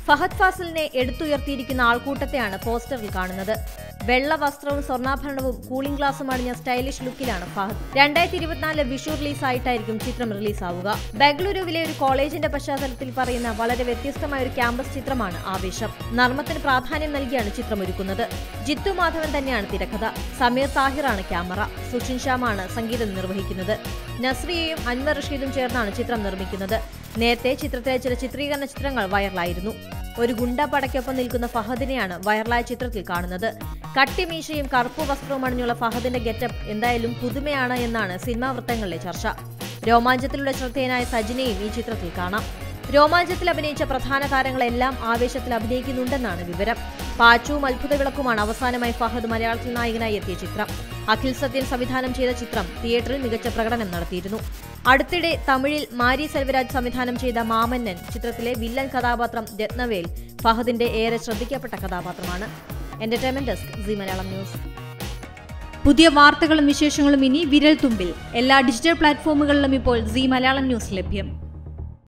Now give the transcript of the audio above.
ഫഹദ് ഫാസിലിനെ എടുത്തുയർത്തിയിരിക്കുന്ന ആൾക്കൂട്ടത്തെയാണ് പോസ്റ്ററിൽ കാണുന്നത്. വെള്ള വസ്ത്രവും സ്വർണ്ണാഭരണവും കൂളിംഗ് ഗ്ലാസും അണിഞ്ഞ സ്റ്റൈലിഷ് ലുക്കിലാണ് ഫഹദ്. 2024 വിഷു റിലീസായിട്ടായിരിക്കും ചിത്രം റിലീസാവുക. ബംഗളൂരുവിലെ ഒരു കോളേജിന്റെ പശ്ചാത്തലത്തിൽ പറയുന്ന വളരെ വ്യത്യസ്തമായ ഒരു ക്യാമ്പസ് ചിത്രമാണ് ആവേശം. നർമ്മത്തിന് പ്രാധാന്യം നൽകിയാണ് ചിത്രം ഒരുക്കുന്നത്. ജിത്തു മാധവൻ തന്നെയാണ് തിരക്കഥ. സമീർ താഹിറാണ് ക്യാമറ. സുഷിൻ ശ്യാമാണ് സംഗീതം നിർവഹിക്കുന്നത്. നസ്രിയയും അൻവർ റഷീദും ചേർന്നാണ് ചിത്രം നിർമ്മിക്കുന്നത്. നേരത്തെ ചിത്രത്തിലെ ചില ചിത്രീകരണ ചിത്രങ്ങൾ വൈറലായിരുന്നു. ഒരു ഗുണ്ട പടയ്ക്കൊപ്പം നിൽക്കുന്ന ഫഹദിനെയാണ് വൈറലായ ചിത്രത്തിൽ കാണുന്നത്. കട്ടിമീശയും കറുപ്പ് വസ്ത്രവും അണിഞ്ഞുള്ള ഫഹദിന്റെ ഗെറ്റപ്പ് എന്തായാലും പുതുമയാണ് എന്നാണ് സിനിമാ വൃത്തങ്ങളിലെ ചർച്ച. രോമാഞ്ചത്തിലൂടെ ശ്രദ്ധേയനായ സജിനെയും ഈ ചിത്രത്തിൽ കാണാം. രോമാഞ്ചത്തിൽ അഭിനയിച്ച പ്രധാന താരങ്ങളെല്ലാം ആവേശത്തിൽ അഭിനയിക്കുന്നുണ്ടെന്നാണ് വിവരം. പാച്ചുവും അത്ഭുത വിളക്കുമാണ് അവസാനമായി ഫഹദ് മലയാളത്തിൽ നായകനായി എത്തിയ ചിത്രം. അഖിൽ സത്യൻ സംവിധാനം ചെയ്ത ചിത്രം തിയേറ്ററിൽ മികച്ച പ്രകടനം നടത്തിയിരുന്നു. അടുത്തിടെ തമിഴിൽ മാരി സെൽവരാജ് സംവിധാനം ചെയ്ത മാമന്നൻ ചിത്രത്തിലെ വില്ലൻ കഥാപാത്രം രത്നവേൽ ഫഹദിന്റെ ഏറെ ശ്രദ്ധിക്കപ്പെട്ട കഥാപാത്രമാണ്. Entertainment desk, Zee Malayalam news. പുതിയ വാർത്തകളും വിശേഷങ്ങളും ഇനി വിരൽ തുമ്പിൽ. എല്ലാ ഡിജിറ്റൽ പ്ലാറ്റ്ഫോമുകളിലും ഇപ്പോൾ സി മലയാളം ന്യൂസ് ലഭ്യം.